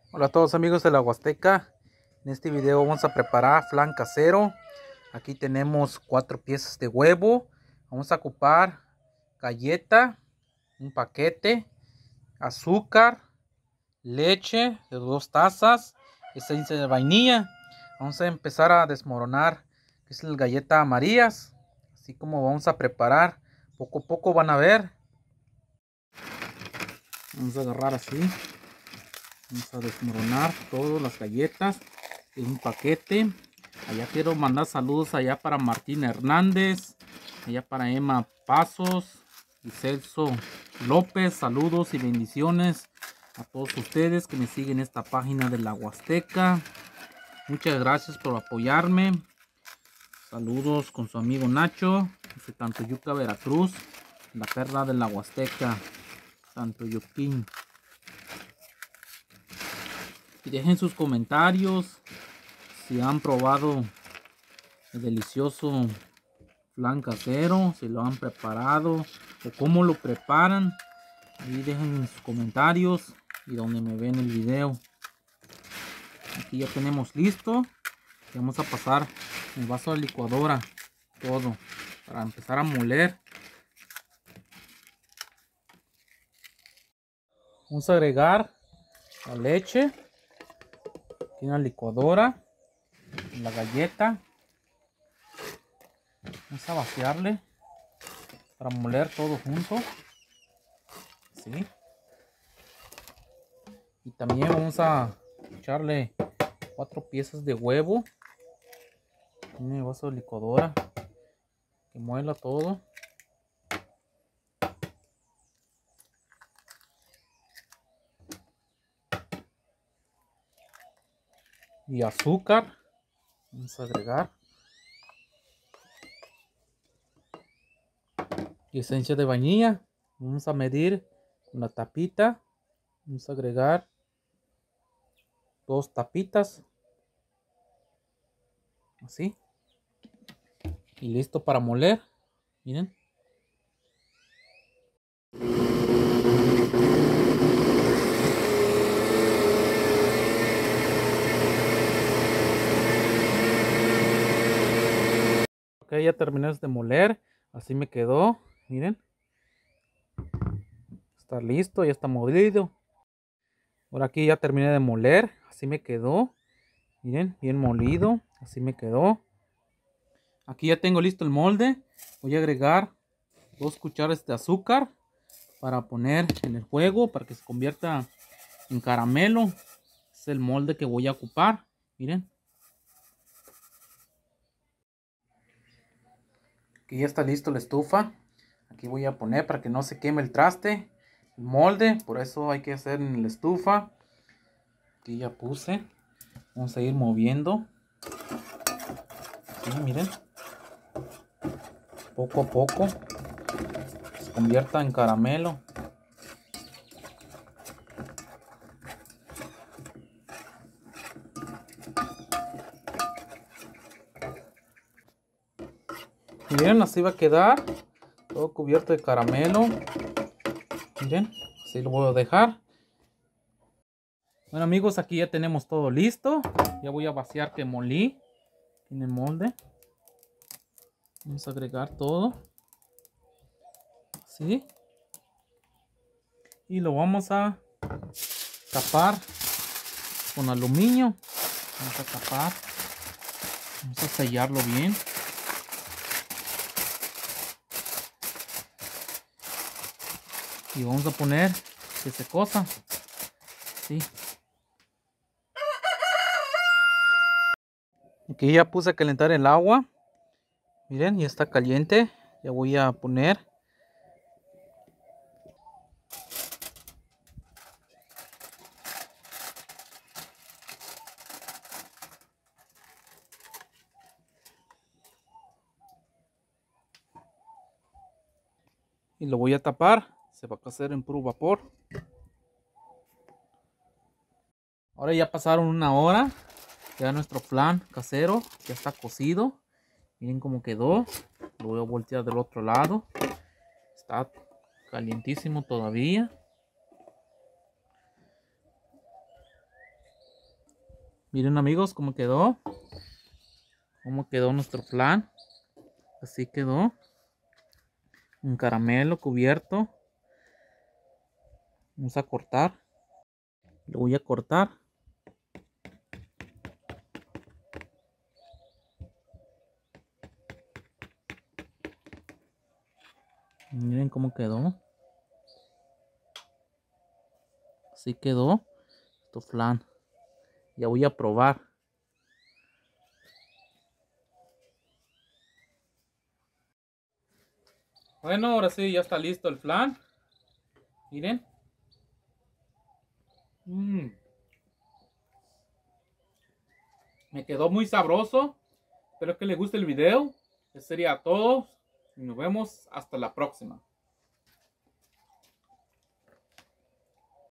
Hola a todos amigos de la Huasteca. En este video vamos a preparar flan casero. Aquí tenemos 4 piezas de huevo. Vamos a ocupar galleta, un paquete, azúcar, leche de 2 tazas, esencia de vainilla. Vamos a empezar a desmoronar que es la galleta Marías, así como vamos a preparar. Poco a poco van a ver. Vamos a agarrar así. Vamos a desmoronar todas las galletas en un paquete. Allá quiero mandar saludos allá para Martín Hernández, allá para Emma Pasos y Celso López. Saludos y bendiciones a todos ustedes que me siguen en esta página de la Huasteca. Muchas gracias por apoyarme. Saludos con su amigo Nacho, desde Tantoyuca, Veracruz, la perla de la Huasteca, Tantoyuquín. Y dejen sus comentarios si han probado el delicioso flan casero, si lo han preparado o cómo lo preparan. Ahí dejen sus comentarios y donde me ven el video. Aquí ya tenemos listo. Y vamos a pasar el vaso de licuadora todo para empezar a moler. Vamos a agregar la leche aquí en la licuadora, la galleta. Vamos a vaciarle para moler todo junto, ¿sí? Y también vamos a echarle 4 piezas de huevo en el vaso de licuadora que muela todo. Y azúcar vamos a agregar, y esencia de vainilla. Vamos a medir con la tapita. Vamos a agregar 2 tapitas así, y listo para moler. Miren, ok, ya terminé de moler. Así me quedó, miren, está listo, ya está molido. Ahora aquí ya terminé de moler, así me quedó, miren, bien molido, así me quedó. Aquí ya tengo listo el molde. Voy a agregar 2 cucharadas de azúcar para poner en el fuego para que se convierta en caramelo. Es el molde que voy a ocupar, miren. Aquí ya está listo la estufa. Aquí voy a poner para que no se queme el traste, el molde, por eso hay que hacer en la estufa. Aquí ya puse. Vamos a ir moviendo. Sí, miren. Poco a poco se convierta en caramelo. Miren, así va a quedar todo cubierto de caramelo. Miren, así lo voy a dejar. Bueno amigos, aquí ya tenemos todo listo. Ya voy a vaciar que molí en el molde. Vamos a agregar todo así, y lo vamos a tapar con aluminio. Vamos a tapar, vamos a sellarlo bien. Y vamos a poner que se cosa. Sí. Aquí ya puse a calentar el agua. Miren, ya está caliente. Ya voy a poner. Y lo voy a tapar. Se va a cocer en puro vapor. Ahora ya pasaron 1 hora. Ya nuestro flan casero ya está cocido. Miren cómo quedó. Lo voy a voltear del otro lado. Está calientísimo todavía. Miren amigos cómo quedó. Cómo quedó nuestro flan. Así quedó. Un caramelo cubierto. Vamos a cortar. Lo voy a cortar. Miren cómo quedó. Así quedó. Esto flan. Ya voy a probar. Bueno, ahora sí, ya está listo el flan. Miren. Me quedó muy sabroso. Espero que les guste el video. Eso sería todo. Y nos vemos hasta la próxima.